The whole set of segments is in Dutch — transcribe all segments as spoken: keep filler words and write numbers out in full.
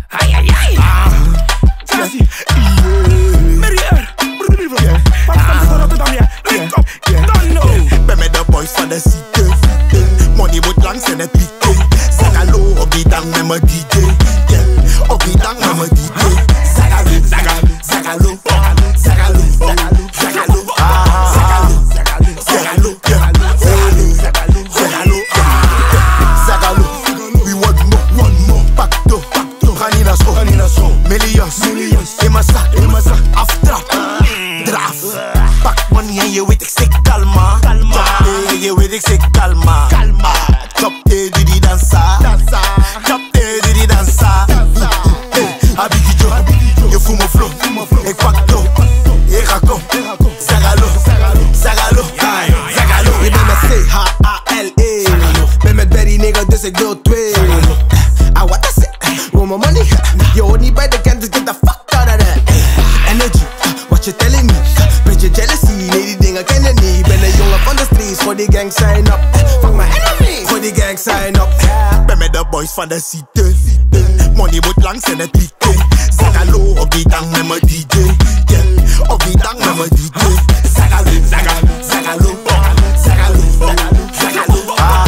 Ai, ai, ai. Jazzy. Merrier. Pas van Rotterdam, ja. Link op. Don't know. Ben met de boys van de cité. Money moet langs en het piqué. Zagalo op die dang met mijn D J. Op die dang met mijn D J. Zagalo, Zagalo, Zagalo, Zagalo, Zagalo, Zagalo, Zagalo, Zagalo, Zagalo, Zagalo, Zagalo. We want more, want more. Pacto, pacto. Ganina so, ganina so. Millions, millions. In mijn zak, in mijn zak. Aftrap, draf. Pak money en je weet ik stik kalma. Kalma. Je weet ik stik kalma. Kalma. Chop te di di dansa. Dansa. Chop te di di dansa. Abiki Jo, je voelt me flow. Ik pak to, ik ga kom. Zagalo, Zagalo, Zagalo. Je bent met C H A L E. Ben met Barry nigga, dus ik deel twee. Ah, what I say? Want my money? Je hoort niet bij de kant, dus get the fuck out of that. Energy, what you telling me? Beetje jealousy, nee die dingen kennen niet. Ben een jongen van de streets, voor die gang sign up. Fuck my enemy, voor die gang sign up. Ben met de boys van de cité. Money moet langs en het piqué. Zagalo op die dang met mijn D J. Op die dang met mijn D J. Zagalo, Zagalo, Zagalo, Zagalo, Zagalo, Zagalo,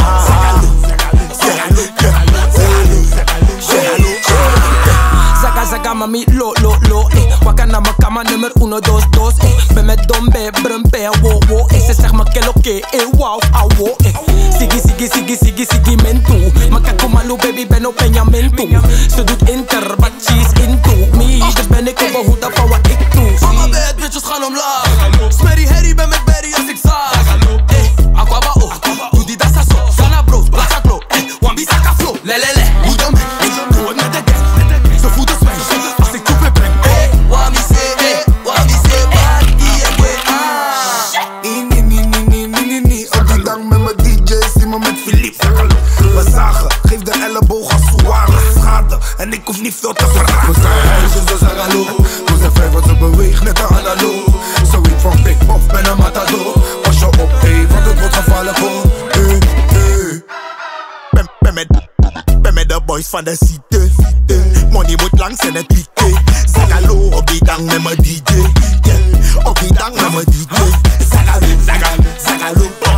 Zaga zaga mami lo lo lo eh. Waka na mijn kama nummer uno dos dos eh. Ben met dombe brumpe wo wo eh. Ze zegt me que lo que eh wow awo eh. Sigi sigi sigi sigi sigi mentu. Makaku malu baby ben op peñamento. Ze doet inter wat she is into me. Dus ben ik op een hoed van wat ik doe. Alle bad bitches gaan omlaag. Smerry Harry ben met Barry als ik zaag. Eh, aquaba oh, doe die dassa zo. Sana bro, blasa bro, eh, wambi saka flow. Lelele, hoe dan ben ik? Doe het met de gang. Ze voelt de swing, als ik toepen breng. Eh, wami se, eh, wami se, wat die en we ah. Nee, nee, nee, nee, nee, nee, nee, nee. Op die dang met mijn D J, zie me met Philippe. We zagen, geef de elleboog als zware schade. En ik hoef niet veel te vragen. We zijn huisjes, dus Zagalo. We zijn vrij wat ze beweegt, net een analoog. Zoiets van Big Bof, ben een matador. Pas je op, hey, want het wordt gevallen voor. Hey, hey. Ben, ben, met, ben met de boys van de cité. Money moet langs en het piqué. Zagalo op die dang met mijn D J. Op die dang met mijn D J. Zagalo, Zagalo, Zagalo.